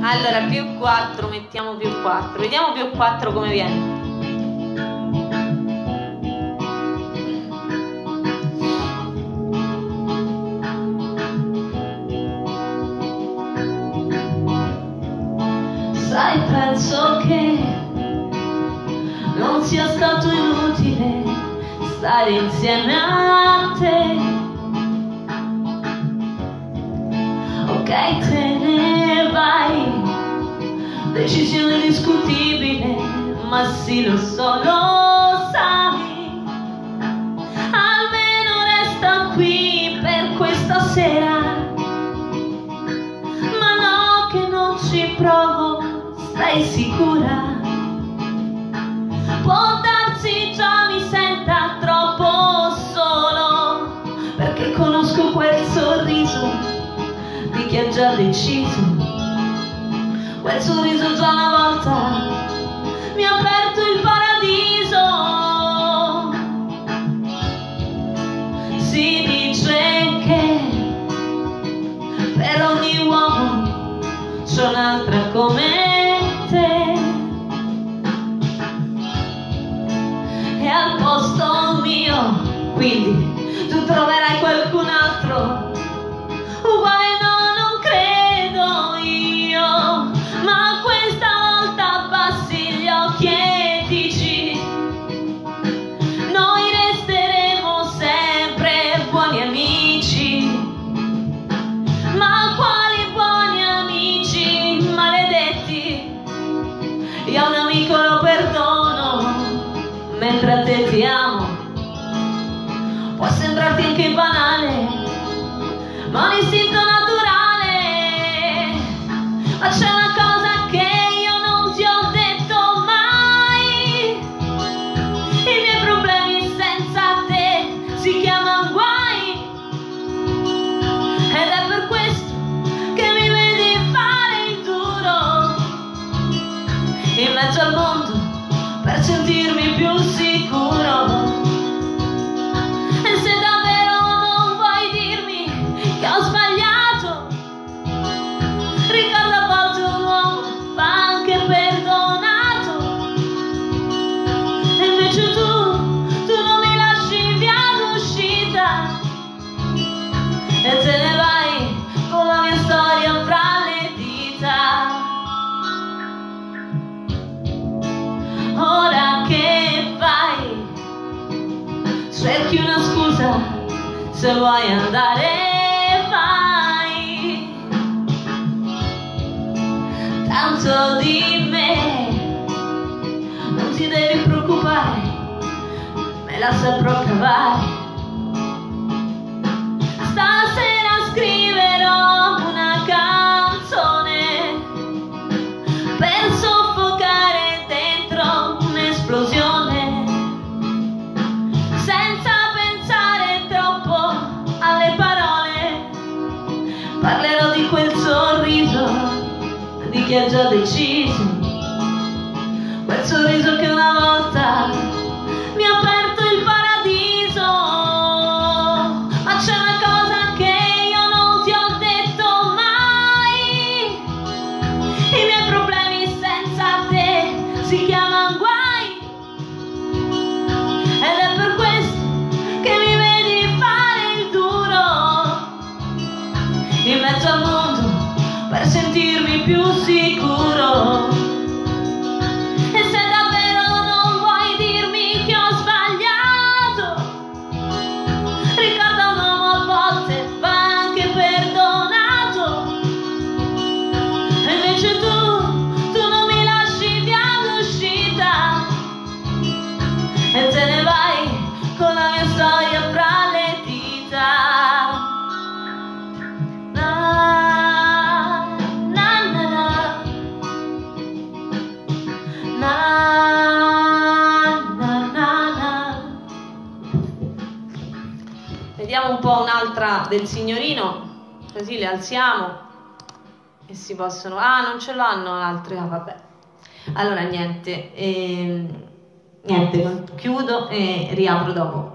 Allora, più 4, mettiamo più 4. Vediamo più 4 come viene. Sai, penso che non sia stato inutile stare insieme a te. Ok, te ne vai, decisione discutibile, ma sì, lo so, lo sai. Almeno resta qui per questa sera. Ma no, che non ci provo, stai sicura? Può darsi già mi senta troppo solo, perché conosco quel sorriso di chi ha già deciso. Quel sorriso già una volta mi ha aperto il paradiso. Si dice che per ogni uomo c'è un'altra come te, e al posto mio quindi tu troverai qualcun altro uguale. No, non credo io, ma questa volta abbassi gli occhi e dici: noi resteremo sempre buoni amici. Ma quali buoni amici, maledetti? Io a un amico lo perdono, mentre a te ti amo. Può sembrarti anche banale, ma un istinto naturale. Ma c'è una cosa che io non ti ho detto mai: i miei problemi senza te si chiamano guai. Ed è per questo che mi vedi fare il duro in mezzo al mondo per sentirmi più sicuro. E se davvero non vuoi dirmi che ho sbagliato, ricorda, a volte un uomo va anche perdonato. E invece tu non mi lasci via d'uscita e te ne vai con la mia storia fra le dita. Ora che fai? Cerchi una scusa, se vuoi andare vai. Tanto di me non ti devi preoccupare, me la saprò cavare. Stasera scriverò una canzone per soffocare dentro un'esplosione, senza pensare troppo alle parole. Parlerò di quel sorriso di chi ha già deciso, quel sorriso che una volta mi ha aperto il paradiso. Ma c'è una cosa che io non ti ho detto mai: i miei problemi senza te si chiamano guai. Ed è per questo che mi vedi fare il duro in mezzo al mondo per sentirmi più sicuro. E se davvero non vuoi dirmi che ho sbagliato, ricorda, un uomo a volte va anche perdonato. E invece tu non mi lasci via d'uscita e te ne vai con la mia storia fra le dita. Vediamo un po' un'altra del signorino, così le alziamo e si possono... Ah, non ce l'hanno altre? Ah, vabbè. Allora niente, chiudo e riapro dopo.